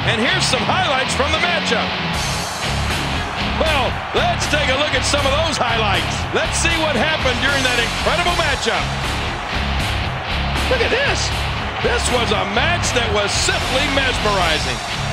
And here's some highlights from the matchup. Well, let's take a look at some of those highlights. Let's see what happened during that incredible matchup. Look at this. This was a match that was simply mesmerizing.